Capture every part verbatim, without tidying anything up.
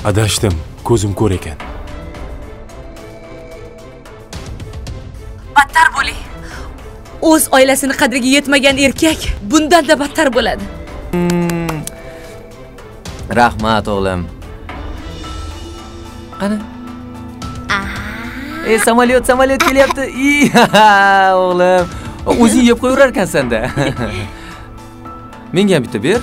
Adashdim, ko'zim ko'r ekan. Battar bo'ling. O'z oilasini qadriga yetmagan erkak bundan-da battar bo'ladi. Hmm. Rahmat o'g'lim. Qani? Ey, samolyot, samolyot kelyapti. O'g'lim, o'zing yeb qo'yaverar ekansan-da. Menga ham bitta ber.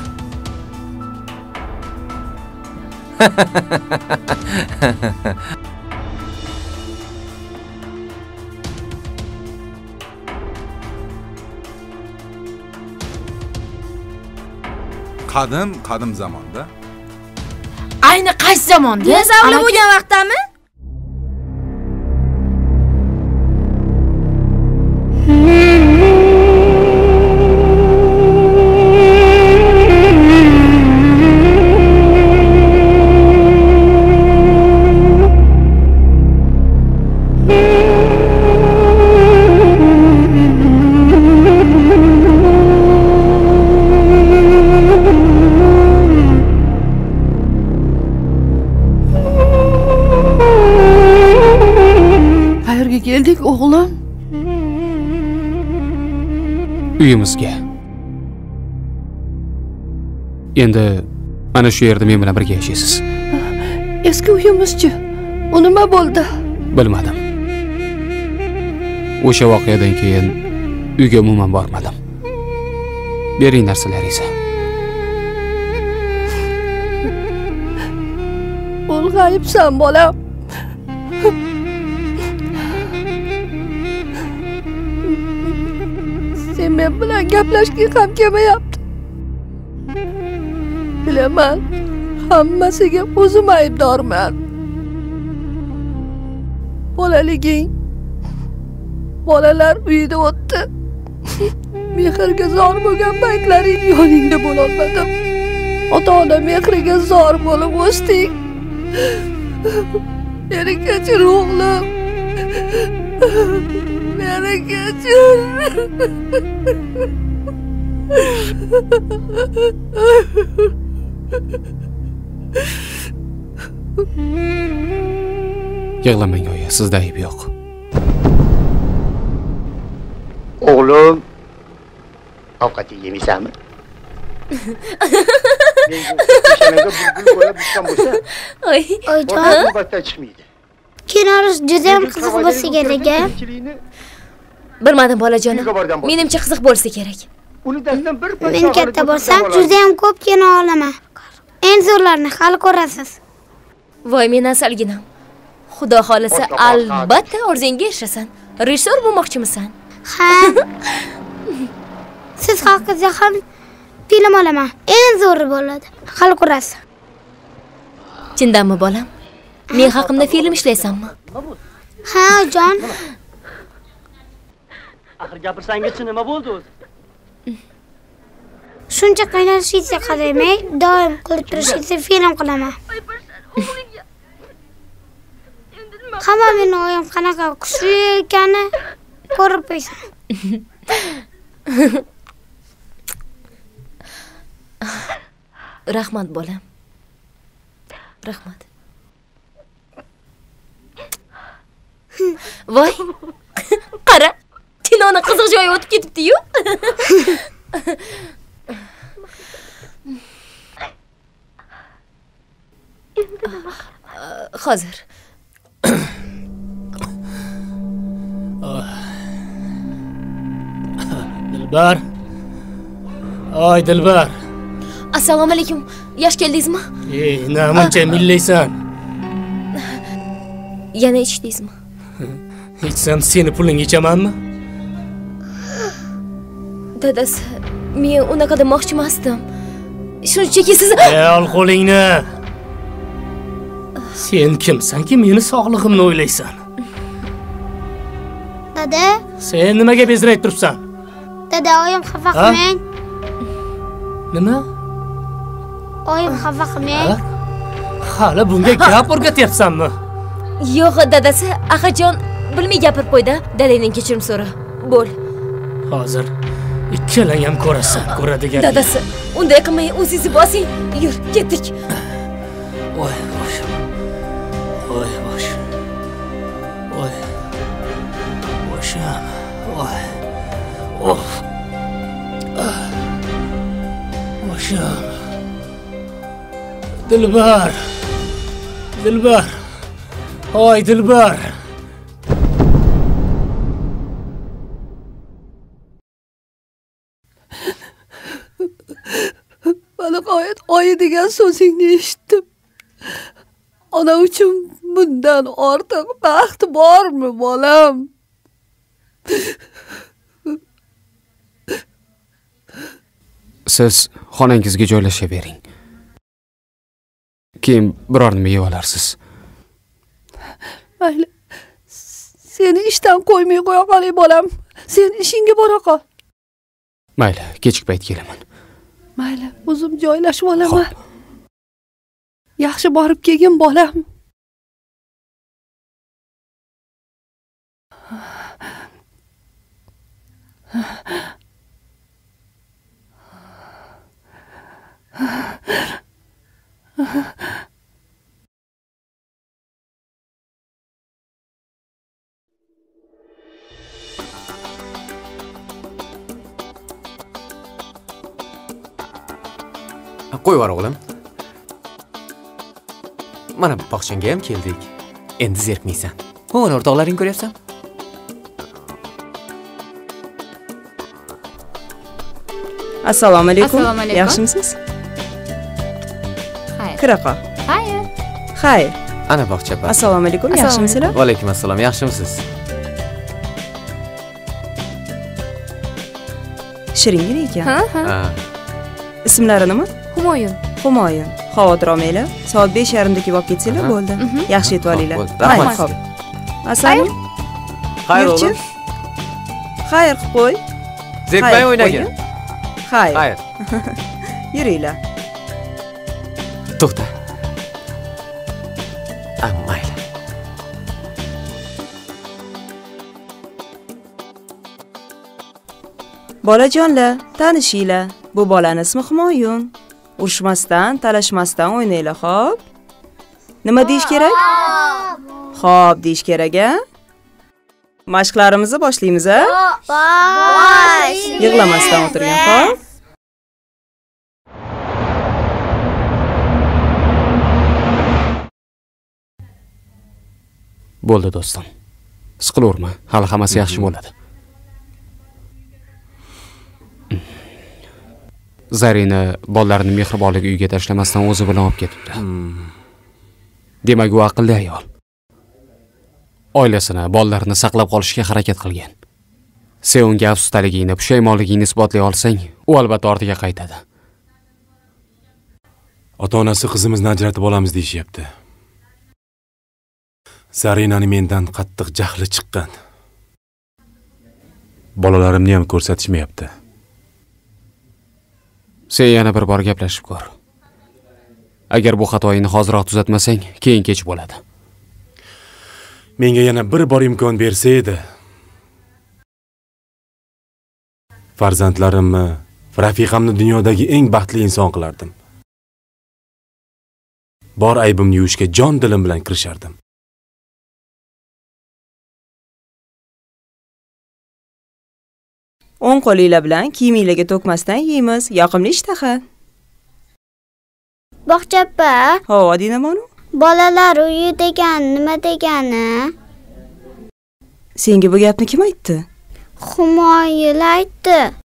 Qadim, qadim zamonda. Ayni qaysi zamonda? Dinozavr bo'lgan vaqtdami? Geldik oğlum. Uyimizga. Endi ana shu yerda men bilan birga yashaysiz. Eski uyimizchi. U nima bo'ldi? Bilmadim. O'sha voqeadan keyin uyga umuman bormadim. Bering narsalaringizni. Ulg'ayibsan bolam. Sen men bilan gaplashging ham kelmayapti. Bilaman, hammasiga o'zim aybdorman. Bolaliging bolalar uyida o'tdi. Mehrga zor bo'lgan paytlaring yoningda bo'la olmadim. Ota-ona mehriga zor bo'lib o'sding. Meni kechir o'g'lim. Meni kechir. Yig'lamang oyi, sizda ayb yo'q. O'g'lim, ovqatingizni yemaysanmi? Menga bulbul qo'yib tushgan bo'lsa, Oy, oyjon, albatta chiqmaydi. Kinorish juda ham qiziq bo'lsa kerak. Bilmadim bolajonim. Menimcha qiziq bo'lsa kerak. Uni dastan bir Men katta bo'lsam, juda ham ko'p kino olaman. Eng zo'rlarini hali ko'rasiz. Voy, men asalginam. Xudo xolisa, albatta orzunga erishasan. Rejissor bo'lmoqchimisan? Ha. Siz haqingizda ham film olaman. Eng zo'ri bo'ladi. Hali ko'rasiz. Chindanmi bolam? Men haqimda film ishlaysanmi? Ha, jon. Axir gapirsangiz-chi, nima bo'ldi o'zi? Shuncha qiynalishingizga qaramay, doim qilib turishingizga film qilaman. Hamma meni oyim qanaqa kuchli ekani ko'rib qo'ysan. Rahmat bolam. Rahmat. Voy. Qara. Kinoni qiziq joyi o'tib ketibdi-yu. Hozir. Dilbar. Oy Dilbar. Assalomu alaykum. Yosh keldingizmi? Ey, namuncha millaysan. Yana ichdingizmi? Ichsam seni pulingga ichamanmi? Dadasi, men unaqa demoqchi emasdim. Shunchaki siz... Ey, ol qo'lingni. Sen kimsanki meni sog'lig'imni o'ylaysan? Dada, sen nimaga bezrayib turibsan? dada, oyim xafa qilmang. Nima? Oyim xafa qilmang. Hali bunga gap o'rgatyapsanmi? Yo'q, dadasi, Axajon bilmay gapirib qo'ydi. Dadangdan kechirim so'ra. Bo'l. Hozir ikkalang ham ko'rasan, ko'radigan. Dadasi, unday qilmay o'zingizni bosing. Yur, ketdik. Voy, voy. boshim. Dilbar. Dilbar. Hoy Dilbar. Mana qoyat oyi degan so'zingni eshitdim. Ona uchun bundan ortiq baxt bormi, bolam? Siz xonangizga joylashavering. Keyin biror nima yeb olarsiz. Mayli. Seni ishdan qo'ymay qo'ya qolay, bolam. Sen ishingga bora qol. Mayli, kechki payt kelaman. Mayli, o'zim joylashib olaman. Yaxshi borib kelgin, bolam. Qo'y var o'g'lim. Mana bog'changga ham keldik. Endi zerikmaysan. O'g'il o'rtoqlaring ko'ryapsan? Assalomu alaykum. Assalomu alaykum. Yaxshimisiz? Xayr. Kira qol. Xayr. Xayr. Ana bog'cha bor. Assalomu alaykum. Yaxshimisizlar? Va alaykum assalom. Yaxshimisiz? Shiringina ekan. Ha, ha. Ha. Ismlari nima? Humoyun. Humoyun. Xavotir olmanglar. Soat besh yarim da kelib ketsanglar Aha. bo'ldi. Yaxshi yetib olinglar. Bo'ldi. Rahmat. Xo'p. Asalim. Xayr Yurchi. o'g'lim. Xayr qilib qo'y. Zerikmay Xayr, o'ynagin. qo'ying. Xayr. Xayr. Yuringlar. To'xta. Ah, mayli. Bolajonlar, tanishinglar. Bu bolaning ismi Humoyun. Urushmasdan, talashmasdan o'ynanglar, xo'p? Nima deyish kerak? Xo'p, deyish kerak, a? Mashqlarimizni boshlaymiz, a? Bosh. Yig'lamasdan o'tirgan, xo'p? Bo'ldi do'stim. Siqilaverma, hali hammasi yaxshi bo'ladi. Zarina bolalarini mehribonlik uyiga tashlamasdan o'zi bilan olib ketibdi. Demak, u aqlli ayol. Oilasini, bolalarini saqlab qolishga harakat qilgan. Sen unga afsusdaligingni, pushaymonligingni isbotlay olsang, u albatta ortiga qaytadi. Ota-onasi qizimizni ajratib olamiz deyishyapti. Zarinani mendan qattiq jahli chiqqan. Bolalarimni ham ko'rsatishmayapti. Sen yana bir bor gaplashib ko'r. Agar bu xatoyingni hoziroq tuzatmasang, keyin kech bo'ladi. Menga yana bir bor imkon bersa edi. Farzandlarimni, rafiqamni dunyodagi eng baxtli inson qilardim. Bor aybimni yuvishga jon dilim bilan kirishardim. O'ng qo'linglar bilan kiyiminglarga to'kmasdan yeymiz. Yoqimli ishtaha. Bog'chapa. Ho, Odina monu? Bolalar uyi degan nima degani? Senga bu gapni kim aytdi? Humoyun aytdi.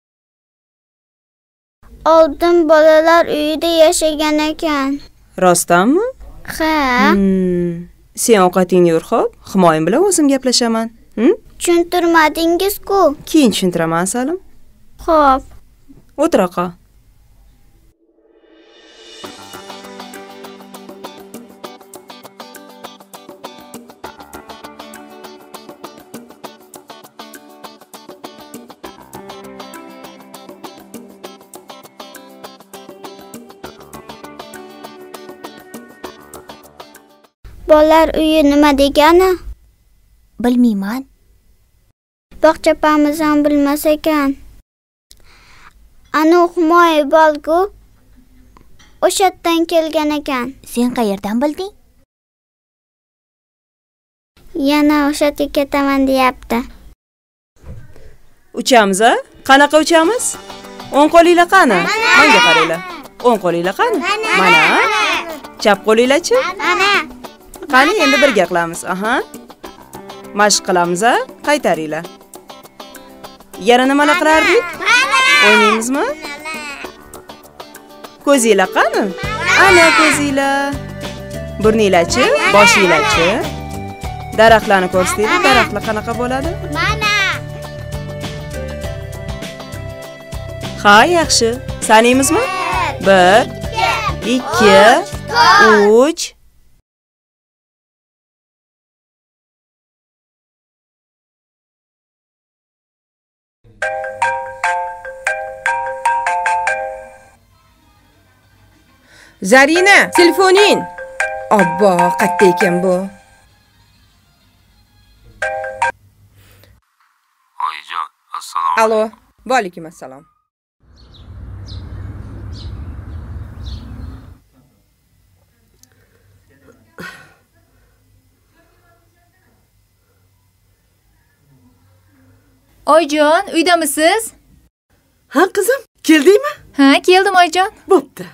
Oldin bolalar uyida yashagan ekan. Rostdanmi? Ha. Hmm. Sen ovqatingni yur, xo'p? Humoyun bilan o'zim gaplashaman. Hm? Tushuntirmadingiz-ku. Keyin tushuntiraman, Salim. Xo'p. O'tira qol. Bolalar uyi nima degani? Bilmayman. Bog'chapamiz ham bilmas ekan. Ana Humoy bolgu o'shatdan kelgan ekan. Sen qayerdan bilding? Yana o'shatga ketaman deyapti. Uchamiz, a? Qanaqa uchamiz? O'ng qo'linglar qani? Menga qaranglar. O'ng qo'linglar qani? Mana. Chap qo'linglar-chi? Mana. Qani endi birga qilamiz. Aha. Mashq qilamiz, a? Qaytaringlar. Yana nimalar qilardik? O'ynaymizmi? Ko'zinglar qani? Ana ko'zinglar. Burninglar-chi? Boshinglar-chi? Daraxtlarni ko'rsatinglar, daraxtlar qanaqa bo'ladi? Mana. Ha, yaxshi. Sanaymizmi? bir, ikki, uch. Zarina, telefoning. Obbo, qayerda ekan bu? Oyijon, assalomu Alo, va alaykum assalom. Oyjon, uydamisiz? Ha, qizim, keldingmi? Ha, keldim Oyjon. Bo'pti.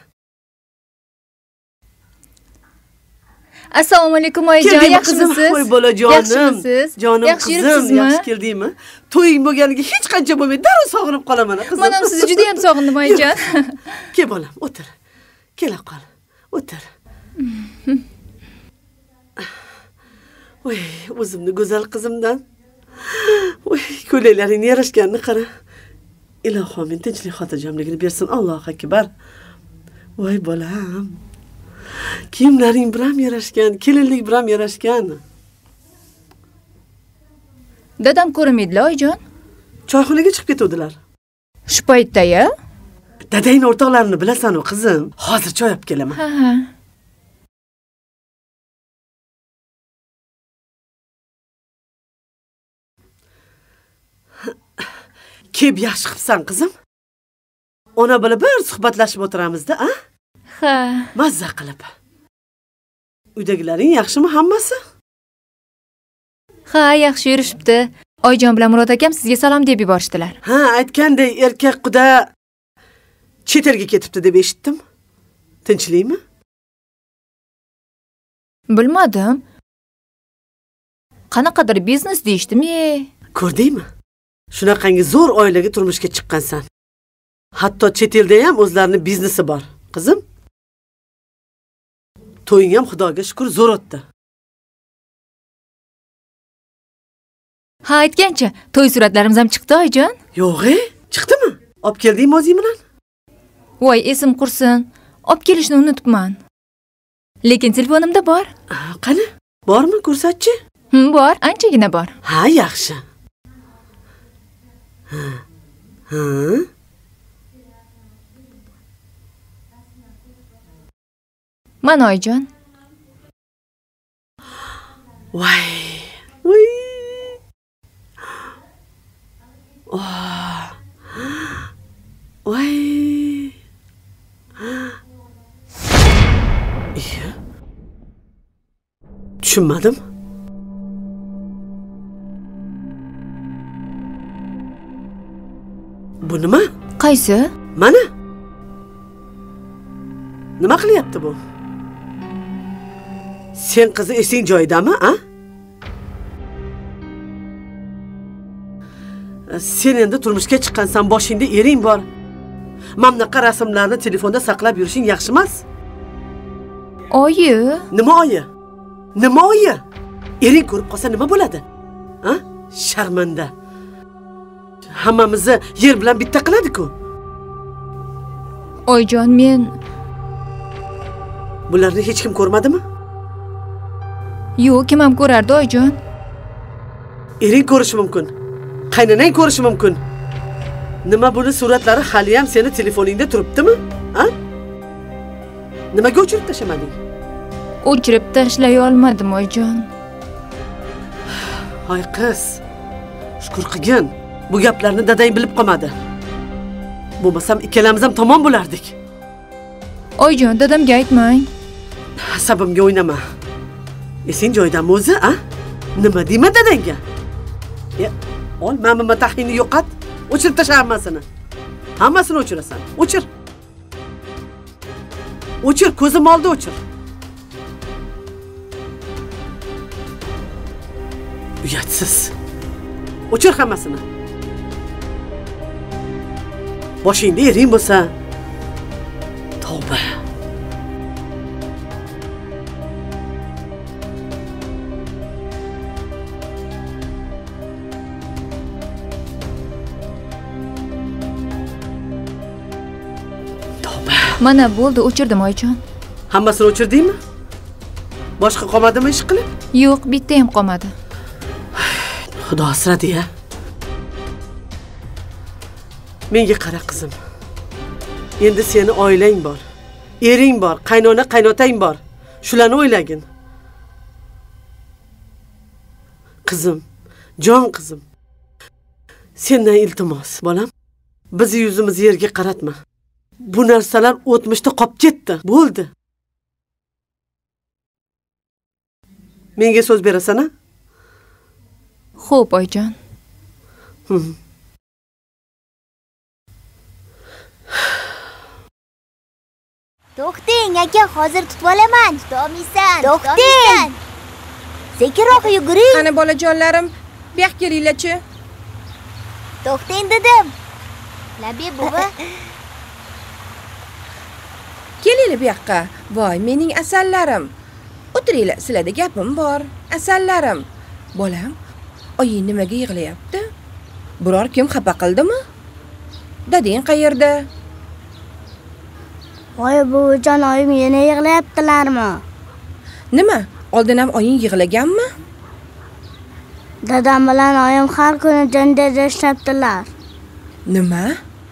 Assalomu alaykum Oyjon, yaxshimisiz? Voy bolajonim. Yaxshimisiz? Jonim Yaxshi qizim, yuribsizmi? yaxshi keldingmi? To'ying bo'lganiga hech qancha bo'lmaydi, darrov sog'inib qolaman qizim. Men ham sizni juda ham sog'indim Oyjon. Kel bolam, o'tir. Kela qol. O'tir. Voy, o'zimni go'zal qizimdan. Voy, ko'ylaklaring yarashganini qara. Ilohim men tinchlik xotirjamligini bersin. Allohu akbar. Voy bolam. Kiyimlaring biram yarashgan, kelinlik biram yarashgan. Dadam ko'rmaydilar Oyjon. Choyxonaga chiqib ketuvdilar. Shu paytda-ya? Dadangning o'rtoqlarini bilasan-ku, qizim. Hozir choy olib kelaman. Ha, ha. Keb yaxshi qilibsan, qizim. Ona bola bir suhbatlashib o'tiramiz-da, a? Ha. Mazza qilib. Uydagilaring yaxshimi hammasi? Ha, yaxshi yurishibdi. Oyjon bilan Murod akam sizga salom deb yuborishdilar. Ha, aytganday erkak quda chet elga ketibdi deb eshitdim. Tinchlikmi? Bilmadim. Qanaqadir biznes deyishdimi? Ko'rdingmi? Shunaqangi zo'r oilaga turmushga chiqqansan. Hatto chet elda ham o'zlarining biznesi bor, qizim. To'ying ham Xudoga shukr zo'r o'tdi. Ha, aytgancha, to'y suratlarimiz ham chiqdi, Oyjon. Yo'q-e, chiqdimi? Olib keldingmi o'zing bilan? Voy, esim qursin. Olib kelishni unutibman. Lekin telefonimda bor. Qani? Bormi? Ko'rsatchi. Hm, bor, anchagina bor. Ha, yaxshi. Ha. Ha. Mana Oyjon. Voy. Voy. Oh. Voy. Iya. Tushunmadim. Bu nima? Qaysi? Mana. Nima qilyapti bu? Sen qizi esing joyidami, a? Sen endi turmushga chiqqansan, boshingda ering bor. Mamnaqa rasmlarni telefonda saqlab yurishing yaxshi emas. Oyi. Nima oyi? Nima oyi? Ering ko'rib qolsa nima bo'ladi? Ha? Sharmanda. Hammamizni yer bilan bitta qiladi-ku. Oyjon, men bularni hech kim ko'rmadimi? Yo'q, kim ham ko'rardi, Oyjon. Ering ko'rishi mumkin. Qaynonang ko'rishi mumkin. Nima buni suratlari hali ham seni telefoningda turibdimi? Ha? Nimaga o'chirib tashamading? O'chirib tashlay olmadim, Oyjon. Hoy qiz. Shukr qilgin. Bu gaplarni dadang bilib qolmadi. Bo'lmasam ikkalamiz ham tomon bo'lardik. Oyjon, dadamga aytmang. Asabimga o'ynama. Esing joyidami o'zi, a? Nima deyma dadangga? Ya, ol, mana taxini yo'qot. O'chirib tasha hammasini. Hammasini o'chirasan. O'chir. O'chir, ko'zim oldida o'chir. Uyatsiz. O'chir hammasini. Boshingda ering bo'lsa, tavba. Mana bo'ldi, o'chirdim oyijon. Hammasini o'chirdingmi? Boshqa qolmadimi ish qilib? Yo'q, bitta ham qolmadi. Xudo asradi-ya. Menga qara qizim. Endi seni oilang bor. Ering bor, qaynona, qaynotang bor. Shularni o'ylagin. Qizim, jon qizim. Sendan iltimos, bolam. Biz yuzimizni yerga qaratma. Bu narsalar o'tmishda qolib ketdi. Bo'ldi. Menga so'z berasan-a? Xo'p, oyijon. To'xting, aka, hozir tutib olaman. Tutolmaysan. To'xting. Sekinroq yuguring. Qani bolajonlarim, bu yoqqa kelinglar-chi. To'xting dedim. Labib buvi. Kelinglar bu yoqqa. Voy, mening asallarim. O'tiringlar, sizlarda gapim bor. Asallarim. Bolam, oying nimaga yig'layapti? Biror kim xafa qildimi? Dadang qayerda? Voy, buvijon, oyim yana yig'layaptilarmi? Nima? Oldin ham oying yig'laganmi? Dadam bilan oyim har kuni janjallashibdilar. Nima?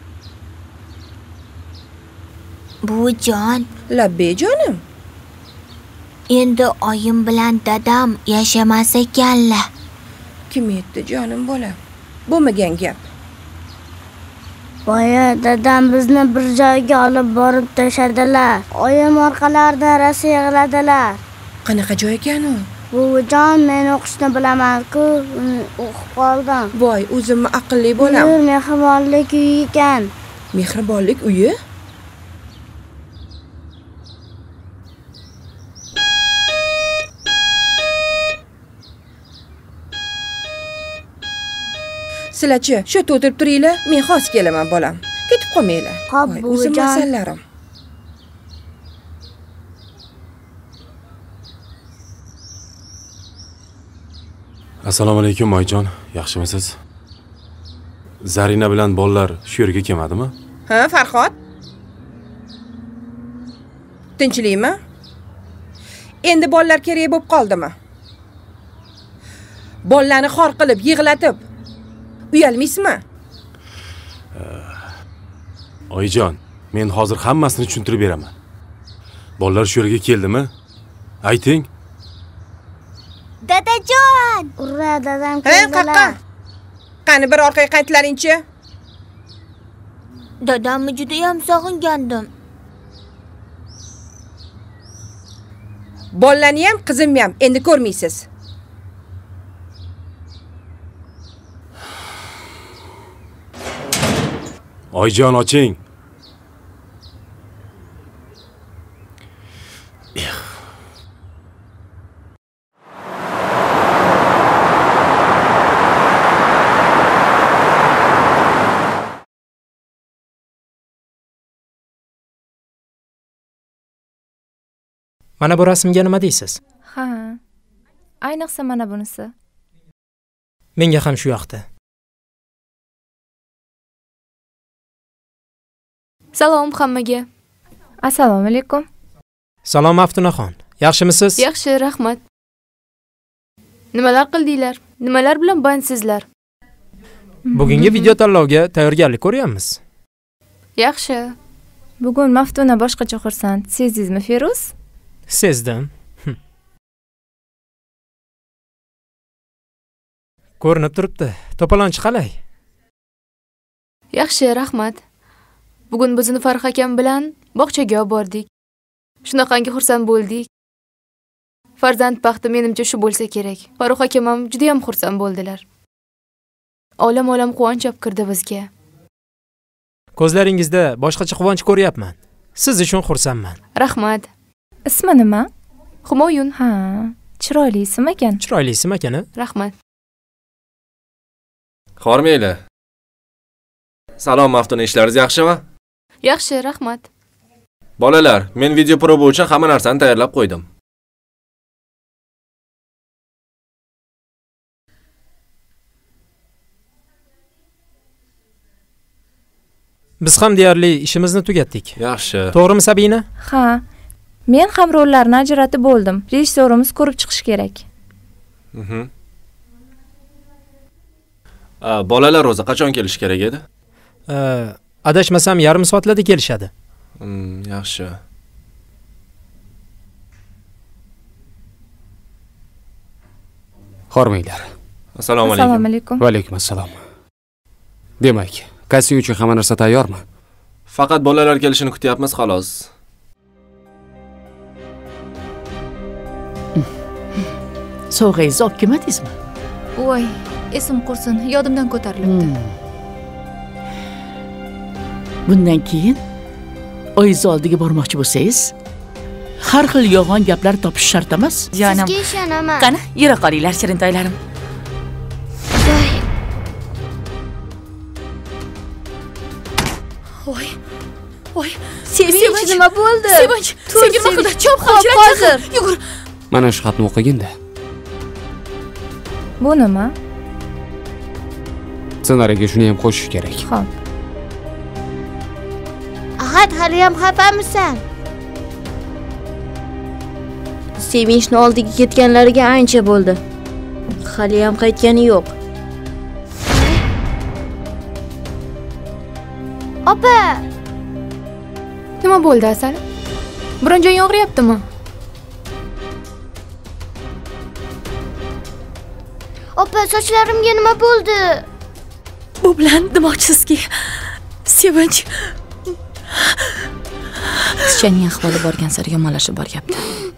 Buvijon, Labbay jonim. Endi oyim bilan dadam yashamas ekanlar. Kim aytdi jonim bolam? Bo'lmagan gap. Boya dadam bizni bir joyga olib borib tashadilar. Oyim orqalaridan rosa yig'ladilar. Qanaqa joy ekan u? Buvijon, men o'qishni bilaman-ku, o'qib qoldim. Voy, o'zimni aqlli bolam. Nur mehribonlik uyi ekan. Mehribonlik uyi? Sizlarchi, shu yerda o'tirib turinglar, men hozir kelaman bolam. Ketib qolmanglar. Xo'p, o'zim buvijon. masallarim. Assalomu alaykum oyijon, yaxshimisiz? Zarina bilan bolalar shu yerga kelmadimi? Ha, Farhod? Tinchlikmi? Endi bolalar kerak bo'lib qoldimi? Bolalarni xor qilib, yig'latib uyalmaysizmi? Oyijon, men hozir hammasini tushuntirib beraman. Bolalar shu yerga keldimi? Ayting. Dadajon! Urra, dadam Ha, keldilar. qaqqa. Qani bir orqaga qaytlaring-chi. Dadamni juda ham sog'ingandim. Bolalarni ham, qizimni ham endi ko'rmaysiz. Oyijon, oching. Mana bu rasmga nima deysiz? Ha. Ayniqsa mana bunisi. Menga ham shu yoqda. Salom hammaga. Assalomu alaykum. Salom Aftunaxon. Yaxshimisiz? Yaxshi, rahmat. Nimalar qildinglar? Nimalar bilan bandsizlar? Bugungi video tanlovga tayyorgarlik ko'ryapmiz. Yaxshi. Bugun Maftuna boshqacha xursand. Sezdingizmi, Feruz? Sezdim. Ko'rinib turibdi. To'polonchi qalay? Yaxshi, rahmat. Bugun bizni Farx akam bilan bog'chaga olib bordik. Shunaqangi xursand bo'ldik. Farzand baxti menimcha shu bo'lsa kerak. Farx akam ham juda ham xursand bo'ldilar. Olam-olam quvonch olib kirdi bizga. Ko'zlaringizda boshqacha quvonch ko'ryapman. Siz uchun xursandman. Rahmat. Ismi nima? Humoyun. Ha, chiroyli ism ekan. Chiroyli ism ekan. Rahmat. Hormayli. Salom, Maftuna, ishlaringiz yaxshimi? Yaxshi, rahmat. Bolalar, men video proba uchun hamma narsani tayyorlab qo'ydim. Biz ham deyarli ishimizni tugatdik. Yaxshi. To'g'rimi, Sabina? Ha. Men ham rollarni ajratib bo'ldim. Rejissyorimiz ko'rib chiqish kerak. Mhm. A, bolalar o'zi qachon kelish kerak edi? Adashmasam yarim soatlarda kelishadi. Hmm, yaxshi. Hormanglar. Assalomu alaykum. Assalomu alaykum. Va alaykum assalom. Demak, kasting uchun hamma narsa tayyormi? Faqat bolalar kelishini kutyapmiz, xolos. Sovg'angizni olib kelmadingizmi? Voy, esim qursin, yodimdan ko'tarilibdi. Bundan keyin oyingiz oldiga bormoqchi bo'lsangiz, har xil yolg'on gaplar topish shart emas. Jonim. Sizga ishonaman. Qani, yura qolinglar, shirintoylarim. Voy. Voy, Sevinch nima bo'ldi? Sevinch, senga maqulda chop hozir. Yugur. Mana shu xatni o'qiganda. Bu nima? Ssenariyga shuni ham qo'shish kerak. Xo'p. Ahad, hali ham xafamisan? Sevinchni oldiga ketganlariga ancha bo'ldi. Hali ham qaytgani yo'q. Opa! Nima bo'ldi, Asal? Biron joying og'riyaptimi? Opa, sochlarimga nima bo'ldi? Bu bilan demoqchisizki, Sevinch qizchaning ahvoli borgan sari yomonlashib boryapti.